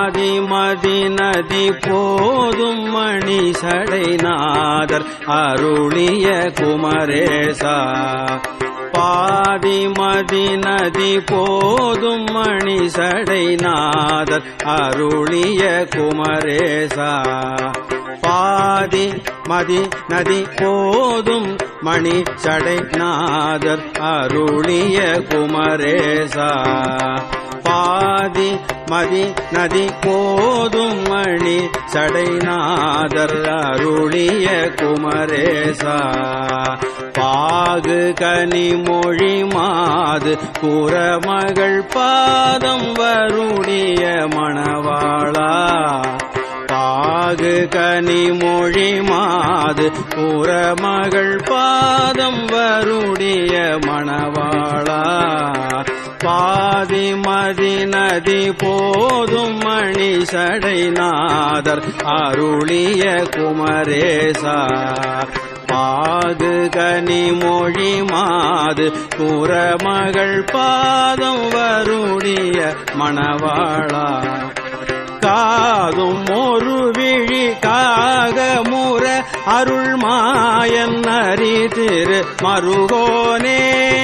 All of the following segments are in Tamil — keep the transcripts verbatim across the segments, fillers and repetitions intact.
பாதி மதி நதி போதும் மணி சடைநாதர் அருளிய குமரேசா பாதி மதி நதி போதும் மணி சடைநாதர் அருளிய குமரேசா பாதி மதி நதி போதும் மணி சடைநாதர் அருளிய குமரேசா பாதி மதி நதி போதும் மணி சடைநாதர் அருளிய குமரேசா பாகு கனி மொழி மாது குறமகள் பாதம் வருடைய மணவாளா பாகு கனி மொழி மாது குறமகள் பாதம் வருடைய மணவாளா பாதி மதி நதி போதும் மணி சடைநாதர் அருளிய குமரேசா பாகு கனி மொழி மாது குறமகள் பாதம் வருடைய மணவாளா காதும் ஒரு விழி காகமுற அருள் மாயன் அறி திரு மருகோனே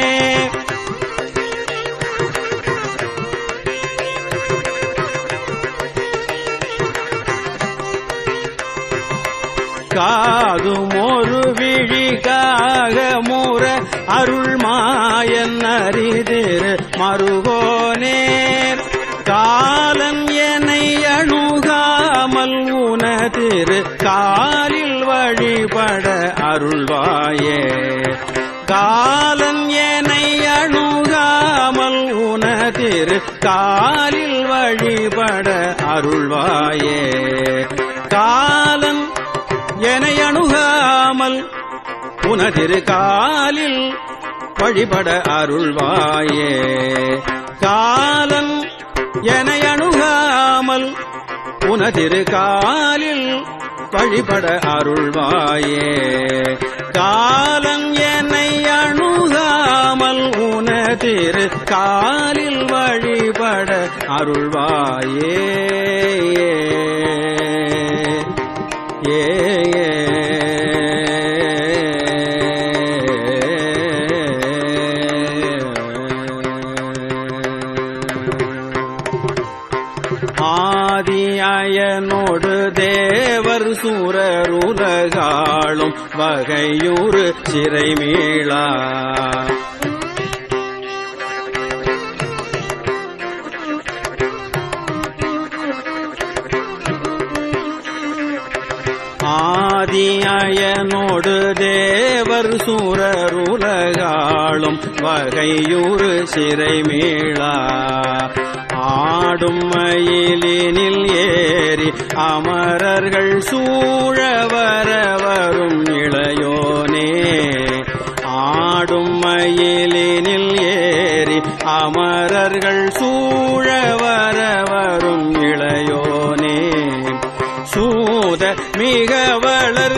காதும் ஒரு விழி காகமுற அருள் மாயன் அறி திரு மருகோனே காலன் என்னை அணுகாமல் உனதிரு காலில் வழிபட அருள்வாயே காலன் என்னை அணுகாமல் உனதிரு காலில் வழிபட அருள்வாயே காலன் என்னை அணுகாமல் உனதிரு காலில் வழிபட அருள்வாயே காலன் என்னை அணுகாமல் உனதிரு காலில் வழிபட அருள்வாயே காலன் என்னை அணுகாமல் உனதிரு காலில் வழிபட அருள்வாயே ஏ ஆதியனோடு தேவர் சூரருலகாளும் வகையூறு சிறைமீளா ஆதியனோடு தேவர் சூரருலகாளும் வகையூறு சிறைமீளா ஆடும் மயிலினில் ஏறி அமரர்கள் சூழ வர வரும் இளையோனே ஆடும் மயிலினில் ஏறி அமரர்கள் சூழ வர வரும் இளையோனே சூத மிக வளர்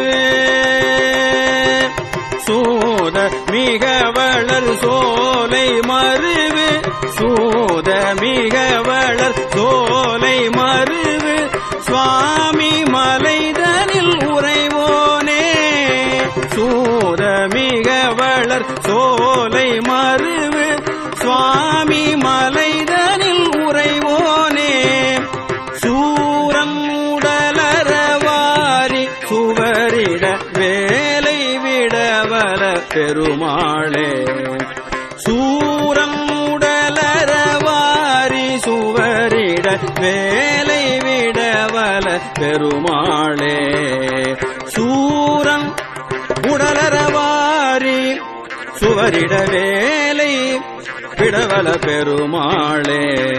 சூத மிக வளர் சோலை மருவு சூத மிக வளர் சோலை மருவு சுவாமி மலைதனில் உறைவோனே சூத மிக வளர் சோலை மருவு சுவாமி மலைதனில் உறைவோனே சூரம் உடலறவாரி சுவரிட வேலை விடவல பெருமாளே சூரம் உடலறவாரி சுவரிட வேலை விடவல பெருமாளே சூரம் உடலறவாரி சுவரிட வேலை விடவல பெருமாளே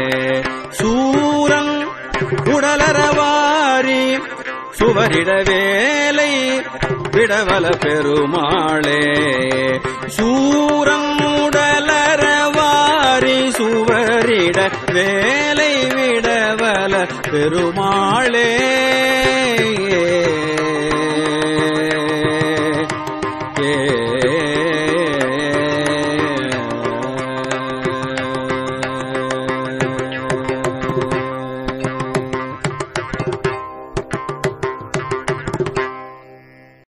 சூரம் உடலறவாரி சுவரிட வேலை விடவல பெருமாளே சூரம் உடலறவாரி சுவரிட வேலை விடவல பெருமாளே